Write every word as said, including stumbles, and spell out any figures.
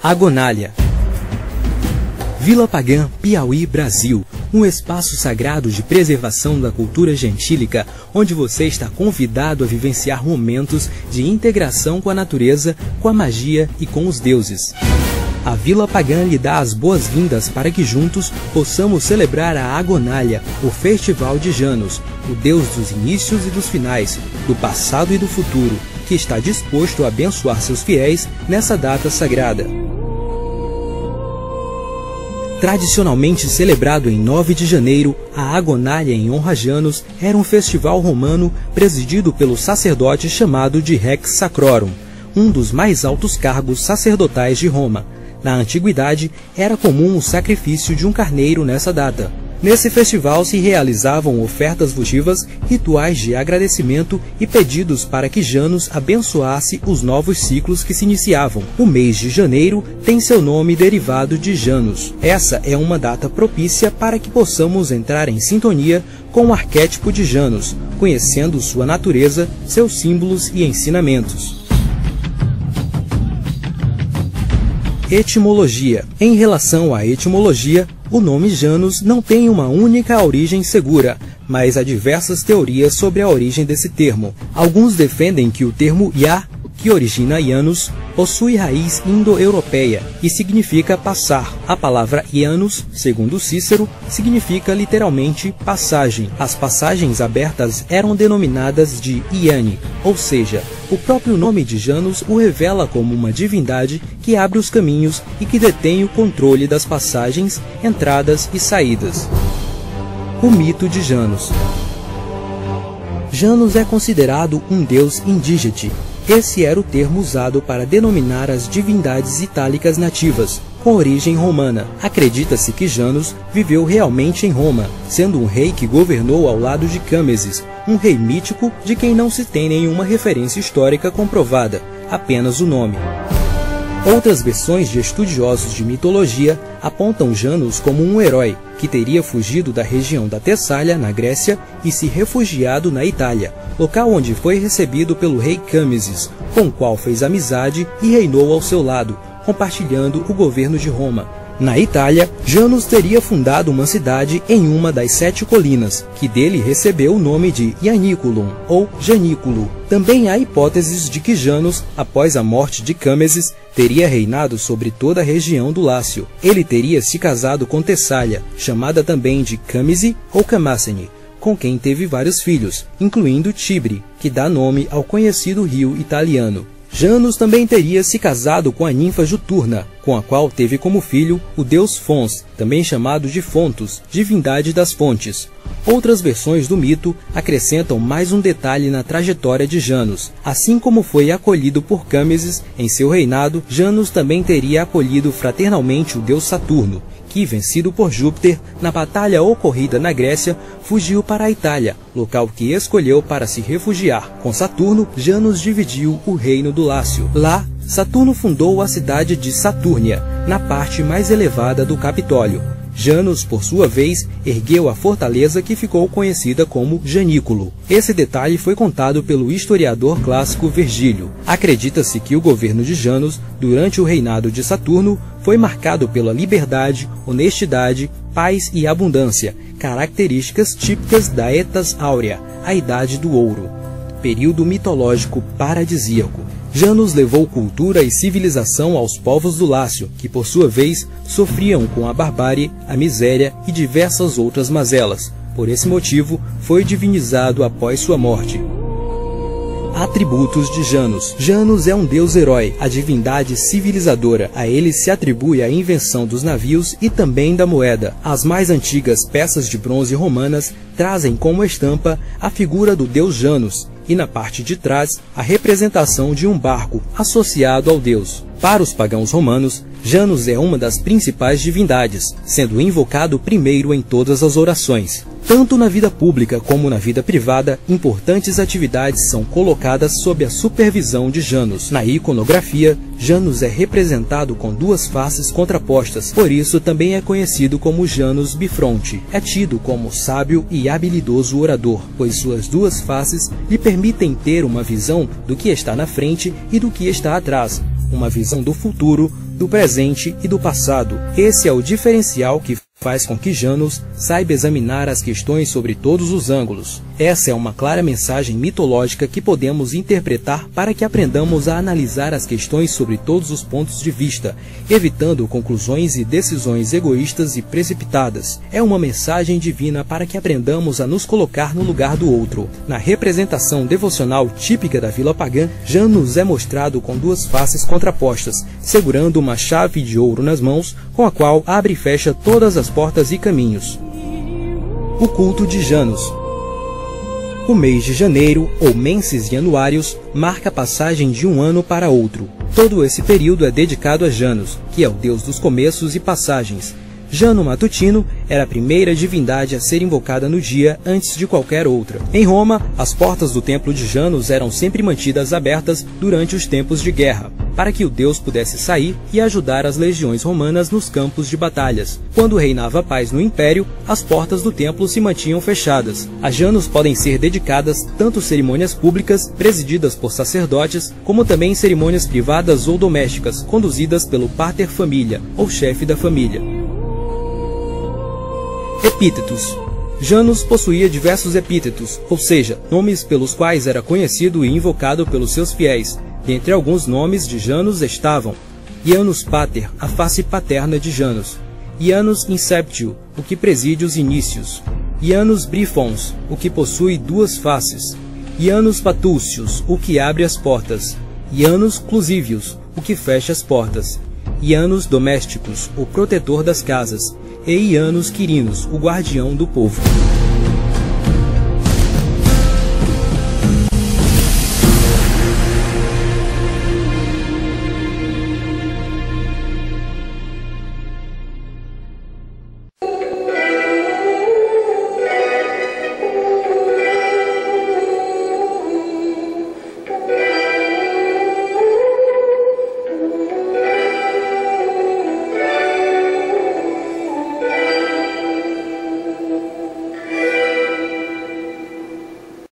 Agonália. Vila Pagã, Piauí, Brasil. Um espaço sagrado de preservação da cultura gentílica, onde você está convidado a vivenciar momentos de integração com a natureza, com a magia e com os deuses. A Vila Pagã lhe dá as boas-vindas para que juntos possamos celebrar a Agonália, o Festival de Janus, o deus dos inícios e dos finais, do passado e do futuro, que está disposto a abençoar seus fiéis nessa data sagrada. Tradicionalmente celebrado em nove de janeiro, a Agonália em honra a Janus era um festival romano presidido pelo sacerdote chamado de Rex Sacrorum, um dos mais altos cargos sacerdotais de Roma. Na antiguidade, era comum o sacrifício de um carneiro nessa data. Nesse festival se realizavam ofertas votivas, rituais de agradecimento e pedidos para que Janus abençoasse os novos ciclos que se iniciavam. O mês de janeiro tem seu nome derivado de Janus. Essa é uma data propícia para que possamos entrar em sintonia com o arquétipo de Janus, conhecendo sua natureza, seus símbolos e ensinamentos. Etimologia. Em relação à etimologia, o nome Janus não tem uma única origem segura, mas há diversas teorias sobre a origem desse termo. Alguns defendem que o termo Ya, que origina Janus, possui raiz indo-europeia e significa passar. A palavra Janus, segundo Cícero, significa literalmente passagem. As passagens abertas eram denominadas de Iane, ou seja, o próprio nome de Janus o revela como uma divindade que abre os caminhos e que detém o controle das passagens, entradas e saídas. O mito de Janus. Janus é considerado um deus indígete. Esse era o termo usado para denominar as divindades itálicas nativas, com origem romana. Acredita-se que Janus viveu realmente em Roma, sendo um rei que governou ao lado de Câmeses, um rei mítico de quem não se tem nenhuma referência histórica comprovada, apenas o nome. Outras versões de estudiosos de mitologia apontam Janus como um herói que teria fugido da região da Tessália, na Grécia, e se refugiado na Itália, local onde foi recebido pelo rei Câmeses, com o qual fez amizade e reinou ao seu lado, compartilhando o governo de Roma. Na Itália, Janus teria fundado uma cidade em uma das sete colinas, que dele recebeu o nome de Ianiculum, ou Janículo. Também há hipóteses de que Janus, após a morte de Câmeses, teria reinado sobre toda a região do Lácio. Ele teria se casado com Tessália, chamada também de Camisi ou Camasene, com quem teve vários filhos, incluindo Tibre, que dá nome ao conhecido rio italiano. Janus também teria se casado com a ninfa Juturna, com a qual teve como filho o deus Fons, também chamado de Fontus, divindade das fontes. Outras versões do mito acrescentam mais um detalhe na trajetória de Janus. Assim como foi acolhido por Câmeses em seu reinado, Janus também teria acolhido fraternalmente o deus Saturno, que, vencido por Júpiter na batalha ocorrida na Grécia, fugiu para a Itália, local que escolheu para se refugiar. Com Saturno, Janus dividiu o reino do Lácio. Lá, Saturno fundou a cidade de Satúrnia, na parte mais elevada do Capitólio. Janus, por sua vez, ergueu a fortaleza que ficou conhecida como Janículo. Esse detalhe foi contado pelo historiador clássico Virgílio. Acredita-se que o governo de Janus, durante o reinado de Saturno, foi marcado pela liberdade, honestidade, paz e abundância, características típicas da Etas Áurea, a Idade do Ouro, período mitológico paradisíaco. Janus levou cultura e civilização aos povos do Lácio, que por sua vez sofriam com a barbárie, a miséria e diversas outras mazelas. Por esse motivo, foi divinizado após sua morte. Atributos de Janus. Janus é um deus-herói, a divindade civilizadora. A ele se atribui a invenção dos navios e também da moeda. As mais antigas peças de bronze romanas trazem como estampa a figura do deus Janus, e na parte de trás a representação de um barco associado ao deus. Para os pagãos romanos, Janus é uma das principais divindades, sendo invocado primeiro em todas as orações. Tanto na vida pública como na vida privada, importantes atividades são colocadas sob a supervisão de Janus. Na iconografia, Janus é representado com duas faces contrapostas, por isso também é conhecido como Janus bifronte. É tido como sábio e habilidoso orador, pois suas duas faces lhe permitem ter uma visão do que está na frente e do que está atrás, uma visão do futuro, do presente e do passado. Esse é o diferencial que faz com que Janus saiba examinar as questões sobre todos os ângulos. Essa é uma clara mensagem mitológica que podemos interpretar para que aprendamos a analisar as questões sobre todos os pontos de vista, evitando conclusões e decisões egoístas e precipitadas. É uma mensagem divina para que aprendamos a nos colocar no lugar do outro. Na representação devocional típica da Vila Pagã, Janus é mostrado com duas faces contrapostas, segurando uma chave de ouro nas mãos, com a qual abre e fecha todas as portas e caminhos. O culto de Janus. O mês de janeiro, ou menses januários, marca a passagem de um ano para outro. Todo esse período é dedicado a Janus, que é o deus dos começos e passagens. Jano Matutino era a primeira divindade a ser invocada no dia antes de qualquer outra. Em Roma, as portas do templo de Janus eram sempre mantidas abertas durante os tempos de guerra, para que o deus pudesse sair e ajudar as legiões romanas nos campos de batalhas. Quando reinava a paz no império, as portas do templo se mantinham fechadas. A Janus podem ser dedicadas tanto cerimônias públicas, presididas por sacerdotes, como também cerimônias privadas ou domésticas, conduzidas pelo pater familia, ou chefe da família. Epítetos. Janus possuía diversos epítetos, ou seja, nomes pelos quais era conhecido e invocado pelos seus fiéis. Dentre alguns nomes de Janus estavam Janus Pater, a face paterna de Janus; Janus Inceptio, o que preside os inícios; Janus Brifons, o que possui duas faces; Janus Patulcius, o que abre as portas; Janus Clusivius, o que fecha as portas; Janus Domesticus, o protetor das casas; e Janus Quirinus, o guardião do povo.